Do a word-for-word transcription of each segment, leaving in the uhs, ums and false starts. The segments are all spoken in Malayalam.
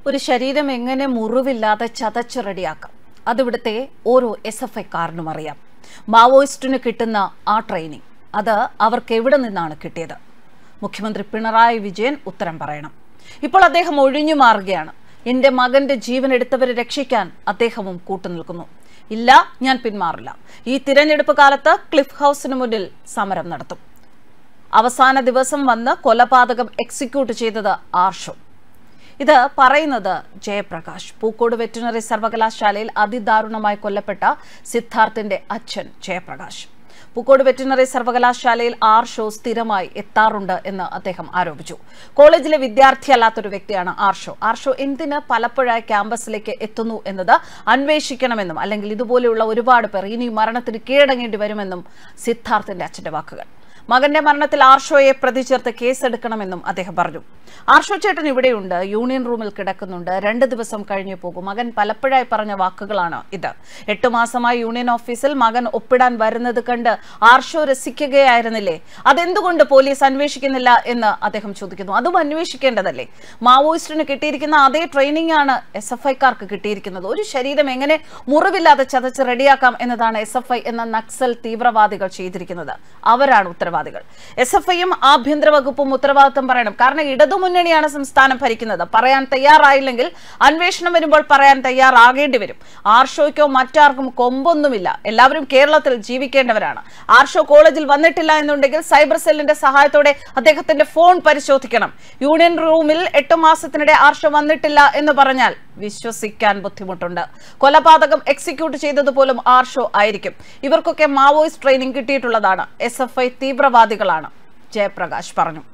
ഒരു ശരീരം എങ്ങനെ മുറിവില്ലാതെ ചതച്ച് റെഡിയാക്കാം അതിവിടുത്തെ ഓരോ എസ് എഫ് ഐക്കാരനും അറിയാം. മാവോയിസ്റ്റിന് കിട്ടുന്ന ആ ട്രെയിനിങ് അത് അവർക്ക് എവിടെ നിന്നാണ് കിട്ടിയത്? മുഖ്യമന്ത്രി പിണറായി വിജയൻ ഉത്തരം പറയണം. ഇപ്പോൾ അദ്ദേഹം ഒഴിഞ്ഞു മാറുകയാണ്. എൻ്റെ മകന്റെ ജീവൻ എടുത്തവരെ രക്ഷിക്കാൻ അദ്ദേഹവും കൂട്ടുനിൽക്കുന്നു. ഇല്ല, ഞാൻ പിന്മാറില്ല. ഈ തിരഞ്ഞെടുപ്പ് കാലത്ത് ക്ലിഫ് ഹൗസിന് മുന്നിൽ സമരം നടത്തും. അവസാന ദിവസം വന്ന് കൊലപാതകം എക്സിക്യൂട്ട് ചെയ്തത് ആർഷോ. ഇത് പറയുന്നത് ജയപ്രകാശ്. പൂക്കോട് വെറ്റിനറി സർവകലാശാലയിൽ അതിദാരുണമായി കൊല്ലപ്പെട്ട സിദ്ധാർത്ഥിന്റെ അച്ഛൻ ജയപ്രകാശ്. പൂക്കോട് വെറ്റിനറി സർവകലാശാലയിൽ ആർഷോ സ്ഥിരമായി എത്താറുണ്ട് എന്ന് അദ്ദേഹം ആരോപിച്ചു. കോളേജിലെ വിദ്യാർത്ഥിയല്ലാത്തൊരു വ്യക്തിയാണ് ആർഷോ. ആർഷോ എന്തിന് പലപ്പോഴായി ക്യാമ്പസിലേക്ക് എത്തുന്നു എന്നത് അന്വേഷിക്കണമെന്നും അല്ലെങ്കിൽ ഇതുപോലെയുള്ള ഒരുപാട് പേർ ഇനി മരണത്തിന് കീഴടങ്ങേണ്ടി വരുമെന്നും സിദ്ധാർത്ഥിന്റെ അച്ഛന്റെ വാക്കുകൾ. മകന്റെ മരണത്തിൽ ആർഷോയെ പ്രതി ചേർത്ത് കേസെടുക്കണമെന്നും അദ്ദേഹം പറഞ്ഞു. ആർഷോ ചേട്ടൻ ഇവിടെയുണ്ട്, യൂണിയൻ റൂമിൽ കിടക്കുന്നുണ്ട്, രണ്ട് ദിവസം കഴിഞ്ഞു പോകും. മകൻ പലപ്പോഴായി പറഞ്ഞ വാക്കുകളാണ് ഇത്. എട്ടു മാസമായി യൂണിയൻ ഓഫീസിൽ മകൻ ഒപ്പിടാൻ വരുന്നത് കണ്ട് ആർഷോ രസിക്കുകയായിരുന്നില്ലേ? അതെന്തുകൊണ്ട് പോലീസ് അന്വേഷിക്കുന്നില്ല എന്ന് അദ്ദേഹം ചോദിക്കുന്നു. അതും അന്വേഷിക്കേണ്ടതല്ലേ? മാവോയിസ്റ്റിന് കിട്ടിയിരിക്കുന്ന അതേ ട്രെയിനിങ് ആണ് എസ് എഫ് ഐക്കാർക്ക് കിട്ടിയിരിക്കുന്നത്. ഒരു ശരീരം എങ്ങനെ മുറിവില്ലാതെ ചതച്ച് റെഡിയാക്കാം എന്നതാണ് എസ് എഫ് ഐ എന്ന നക്സൽ തീവ്രവാദികൾ ചെയ്തിരിക്കുന്നത്. അവരാണ് ഉത്തരവാദികൾ. എസ് എഫ് ഐയും ആഭ്യന്തര വകുപ്പും ഉത്തരവാദിത്തം പറയണം. കാരണം ഇടതുമുന്നണിയാണ് സംസ്ഥാനം ഭരിക്കുന്നത്. പറയാൻ തയ്യാറായില്ലെങ്കിൽ അന്വേഷണം വരുമ്പോൾ പറയാൻ തയ്യാറാകേണ്ടി വരും. ആർഷോയ്ക്കോ മറ്റാർക്കും കൊമ്പൊന്നുമില്ല. എല്ലാവരും കേരളത്തിൽ ജീവിക്കേണ്ടവരാണ്. ആർഷോ കോളേജിൽ വന്നിട്ടില്ല എന്നുണ്ടെങ്കിൽ സൈബർ സെല്ലിന്റെ സഹായത്തോടെ അദ്ദേഹത്തിന്റെ ഫോൺ പരിശോധിക്കണം. യൂണിയൻ റൂമിൽ എട്ടു മാസത്തിനിടെ ആർഷോ വന്നിട്ടില്ല എന്ന് പറഞ്ഞാൽ വിശ്വസിക്കാൻ ബുദ്ധിമുട്ടുണ്ട്. കൊലപാതകം എക്സിക്യൂട്ട് ചെയ്തതുപോലും ആർഷോ ആയിരിക്കും. ഇവർക്കൊക്കെ മാവോയിസ്റ്റ് ട്രെയിനിങ് കിട്ടിയിട്ടുള്ളതാണ്. എസ് എഫ് ഐ തീവ്രവാദികളാണ്, ജയപ്രകാശ് പറഞ്ഞു.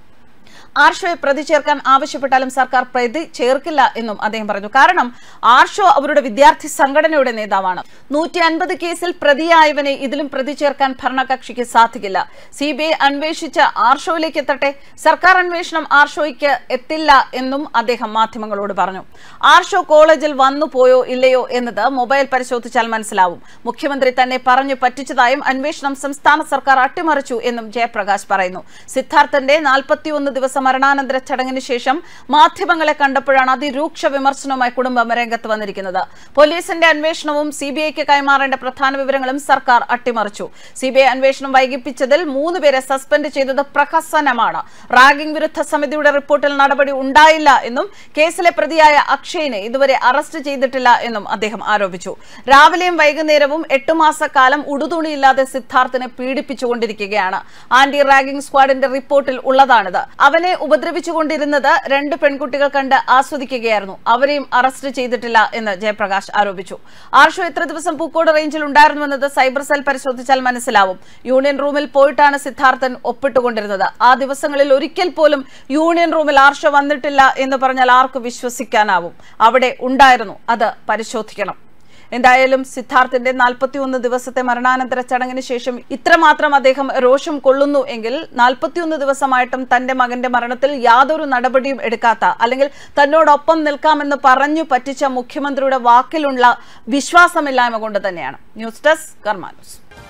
ആർഷോയെ പ്രതി ചേർക്കാൻ ആവശ്യപ്പെട്ടാലും സർക്കാർ പ്രതി ചേർക്കില്ല എന്നും അദ്ദേഹം പറഞ്ഞു. കാരണം ആർഷോ അവരുടെ വിദ്യാർത്ഥി സംഘടനയുടെ നേതാവാണ്. നൂറ്റി അൻപത് കേസിൽ പ്രതിയായവനെ ഇതിലും പ്രതി ചേർക്കാൻ ഭരണകക്ഷിക്ക് സാധിക്കില്ല. സി ബി ഐ അന്വേഷിച്ച് ആർഷോയിലേക്ക് എത്തട്ടെ. സർക്കാർ അന്വേഷണം ആർഷോയ്ക്ക് എത്തില്ല എന്നും അദ്ദേഹം മാധ്യമങ്ങളോട് പറഞ്ഞു. ആർഷോ കോളേജിൽ വന്നു പോയോ ഇല്ലയോ എന്നത് മൊബൈൽ പരിശോധിച്ചാൽ മനസ്സിലാവും. മുഖ്യമന്ത്രി തന്നെ പറഞ്ഞു പറ്റിച്ചതായും അന്വേഷണം സംസ്ഥാന സർക്കാർ അട്ടിമറിച്ചു എന്നും ജയപ്രകാശ് പറയുന്നു. സിദ്ധാർത്ഥന്റെ നാൽപ്പത്തിയൊന്ന് ദിവസം മരണാനന്തര ചടങ്ങിന് ശേഷം മാധ്യമങ്ങളെ കണ്ടപ്പോഴാണ് അതിരൂക്ഷ വിമർശനവുമായി കുടുംബം രംഗത്ത് വന്നിരിക്കുന്നത്. പോലീസിന്റെ അന്വേഷണവും സി ബി ഐക്ക് കൈമാറേണ്ട പ്രധാന വിവരങ്ങളും സർക്കാർ അട്ടിമറിച്ചു. സി ബി ഐ അന്വേഷണം വൈകിപ്പിച്ചതിൽ മൂന്ന് പേരെ സസ്പെൻഡ് ചെയ്തത് പ്രഹസനമാണ്. റാഗിംഗ് വിരുദ്ധ സമിതിയുടെ റിപ്പോർട്ടിൽ നടപടി ഉണ്ടായില്ല എന്നും കേസിലെ പ്രതിയായ അക്ഷയിനെ ഇതുവരെ അറസ്റ്റ് ചെയ്തിട്ടില്ല എന്നും അദ്ദേഹം ആരോപിച്ചു. രാവിലെയും വൈകുന്നേരവും എട്ടു മാസക്കാലം ഉടുതുണിയില്ലാതെ സിദ്ധാർത്ഥിനെ പീഡിപ്പിച്ചുകൊണ്ടിരിക്കുകയാണ്. ആന്റി റാഗിംഗ് സ്ക്വാഡിന്റെ റിപ്പോർട്ടിൽ ഉള്ളതാണിത്. അവനെ ഉപദ്രവിച്ചുകൊണ്ടിരുന്നത് രണ്ട് പെൺകുട്ടികൾ കണ്ട് ആസ്വദിക്കുകയായിരുന്നു. അവരെയും അറസ്റ്റ് ചെയ്തിട്ടില്ല എന്ന് ജയപ്രകാശ് ആരോപിച്ചു. ആർഷോ എത്ര ദിവസം പൂക്കോട് റേഞ്ചിൽ ഉണ്ടായിരുന്നുവെന്നത് സൈബർ സെൽ പരിശോധിച്ചാൽ മനസ്സിലാവും. യൂണിയൻ റൂമിൽ പോയിട്ടാണ് സിദ്ധാർത്ഥൻ ഒപ്പിട്ടുകൊണ്ടിരുന്നത്. ആ ദിവസങ്ങളിൽ ഒരിക്കൽ പോലും യൂണിയൻ റൂമിൽ ആർഷോ വന്നിട്ടില്ല എന്ന് പറഞ്ഞാൽ ആർക്ക് വിശ്വസിക്കാനാവും? അവിടെ ഉണ്ടായിരുന്നു, അത് പരിശോധിക്കണം. എന്തായാലും സിദ്ധാർത്ഥിന്റെ നാൽപ്പത്തിയൊന്ന് ദിവസത്തെ മരണാനന്തര ചടങ്ങിന് ശേഷം ഇത്രമാത്രം അദ്ദേഹം രോഷം കൊള്ളുന്നു എങ്കിൽ നാൽപ്പത്തിയൊന്ന് ദിവസമായിട്ടും തന്റെ മകന്റെ മരണത്തിൽ യാതൊരു നടപടിയും എടുക്കാത്ത അല്ലെങ്കിൽ തന്നോടൊപ്പം നിൽക്കാമെന്ന് പറഞ്ഞു പറ്റിച്ച മുഖ്യമന്ത്രിയുടെ വാക്കിലുള്ള വിശ്വാസമില്ലായ്മ കൊണ്ട് തന്നെയാണ്. News desk Karma news.